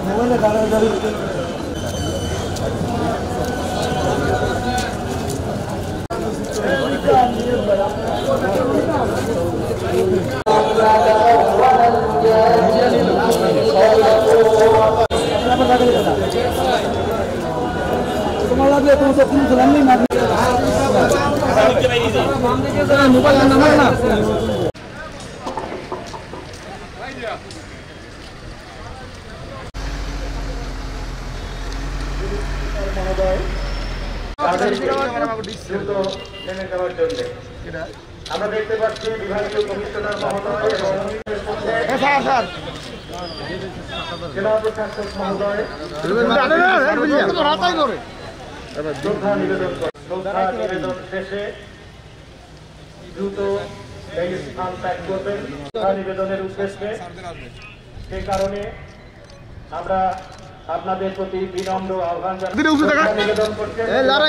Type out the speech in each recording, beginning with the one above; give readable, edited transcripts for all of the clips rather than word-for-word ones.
আমরা দেখতে পাচ্ছি বিভাগীয় কমিশনার মহোদয় এবং জেলা প্রশাসক মহোদয় শ্রদ্ধা নিবেদন শেষে দ্রুত এই স্থান ত্যাগ করবেন নিবেদনের উদ্দেশ্যে। সে কারণে আমরা আপনাদের প্রতি বিনম্র আহ্বান নিবেদন করছেন।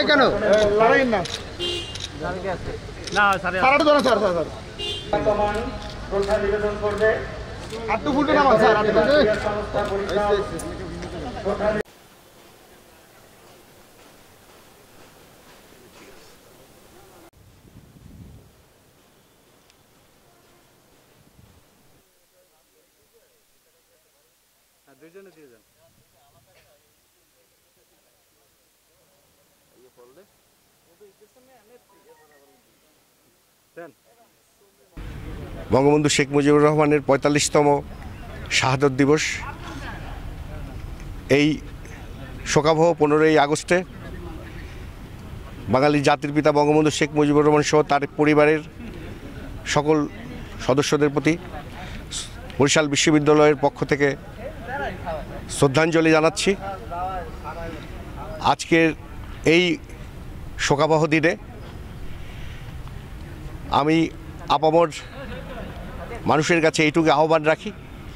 বর্তমান শ্রদ্ধা নিবেদন করবে সংস্থা পরিষদ দুইজনে দিয়ে যান। বঙ্গবন্ধু শেখ মুজিবুর রহমানের ৪৫তম শাহাদত দিবস। এই শোকাবহ ১৫ই আগস্টে বাঙালি জাতির পিতা বঙ্গবন্ধু শেখ মুজিবুর রহমান সহ তার পরিবারের সকল সদস্যদের প্রতি বরিশাল বিশ্ববিদ্যালয়ের পক্ষ থেকে শ্রদ্ধাঞ্জলি জানাচ্ছি। আজকের এই শোকাবহ দিনে আমি আপামর মানুষের কাছে এইটুকু আহ্বান রাখি,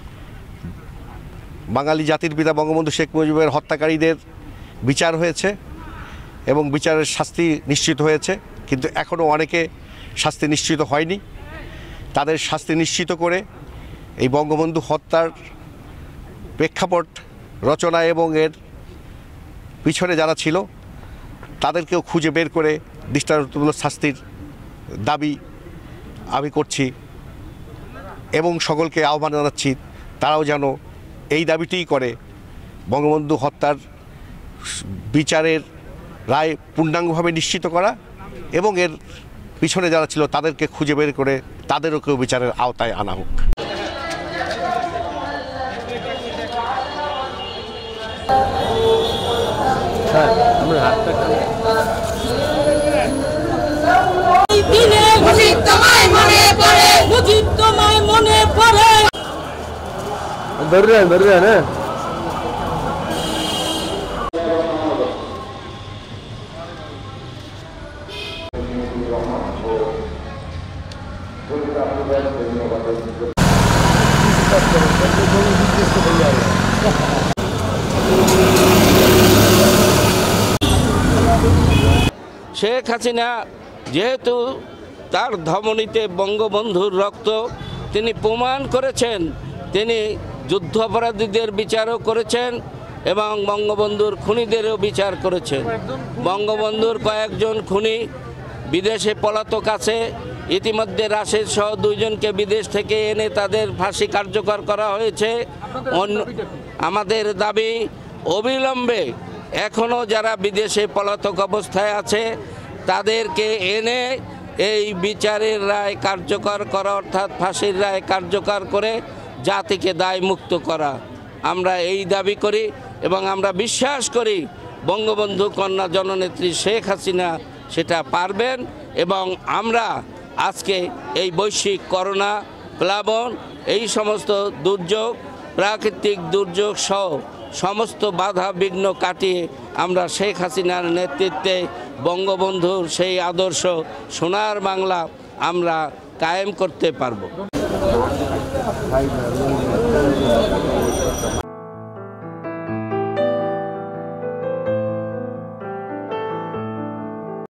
বাঙালি জাতির পিতা বঙ্গবন্ধু শেখ মুজিবের হত্যাকারীদের বিচার হয়েছে এবং বিচারের শাস্তি নিশ্চিত হয়েছে, কিন্তু এখনও অনেকে শাস্তি নিশ্চিত হয়নি। তাদের শাস্তি নিশ্চিত করে এই বঙ্গবন্ধু হত্যার প্রেক্ষাপট রচনা এবং এর পিছনে যারা ছিল তাদেরকেও খুঁজে বের করে দৃষ্টান্তমূলক শাস্তির দাবি আমি করছি এবং সকলকে আহ্বান জানাচ্ছি তারাও যেন এই দাবিটিই করে, বঙ্গবন্ধু হত্যার বিচারের রায় পূর্ণাঙ্গভাবে নিশ্চিত করা এবং এর পিছনে যারা ছিল তাদেরকে খুঁজে বের করে তাদেরকেও বিচারের আওতায় আনা হোক। শেখ হাসিনা যেহেতু তার ধমনীতে বঙ্গবন্ধুর রক্ত, তিনি প্রমাণ করেছেন, তিনি যুদ্ধাপরাধীদের বিচারও করেছেন এবং বঙ্গবন্ধুর খুনিদেরও বিচার করেছেন। বঙ্গবন্ধুর কয়েকজন খুনি বিদেশে পলাতক আছে, ইতিমধ্যে রাশেদ সহ 2 জনকে বিদেশ থেকে এনে তাদের ফাঁসি কার্যকর করা হয়েছে। আমাদের দাবি অবিলম্বে এখনও যারা বিদেশে পলাতক অবস্থায় আছে তাদেরকে এনে এই বিচারের রায় কার্যকর করা, অর্থাৎ ফাঁসির রায় কার্যকর করে জাতিকে দায়মুক্ত করা। আমরা এই দাবি করি এবং আমরা বিশ্বাস করি বঙ্গবন্ধু কন্যা জননেত্রী শেখ হাসিনা সেটা পারবেন এবং আমরা আজকে এই বৈশ্বিক করোনা, প্লাবন, এই সমস্ত দুর্যোগ, প্রাকৃতিক দুর্যোগ সহ সমস্ত বাধা বিঘ্ন কাটিয়ে আমরা শেখ হাসিনার নেতৃত্বে বঙ্গবন্ধুর সেই আদর্শ সোনার বাংলা আমরা কায়েম করতে পারব।